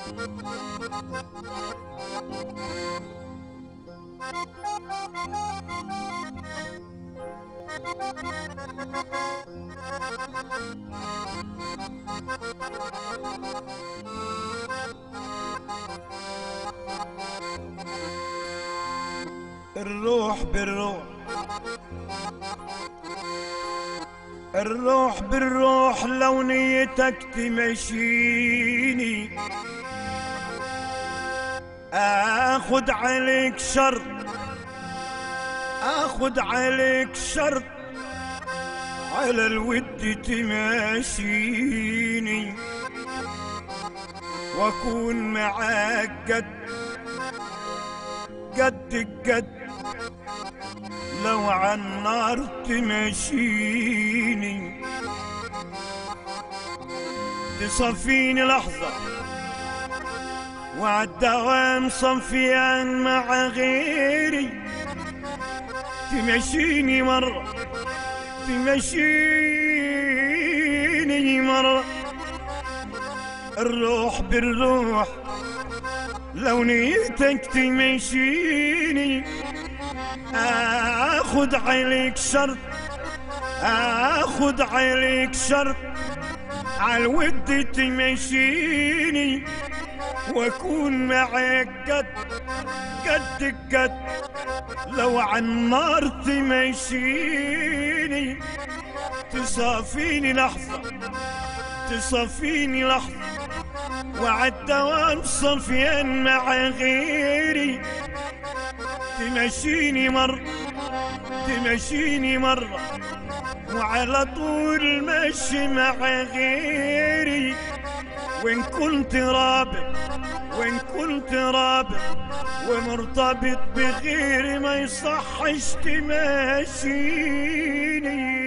الروح بالروح، الروح بالروح، لو نيتك تمشيني اخد عليك شرط، اخد عليك شرط، على الود تماشيني واكون معاك قد الجد، لو عالنار تمشيني تصفيني لحظة وعالدوام صفيان مع غيري، تمشيني مرة تمشيني مرة. الروح بالروح، لو نيتك تمشيني اخد عليك شرط، اخد عليك شرط، عالود تمشيني واكون معاك قد الجد، لو عالنار تمشيني تصافيني لحظة، تصافيني لحظة وعالدوام صفيان مع غيري، تمشيني مرة تمشيني مرة وعلى طول ماشي مع غيري، وإن كنت رابط، وإن كنت رابط ومرتبط بغيري ما يصحش تماشيني.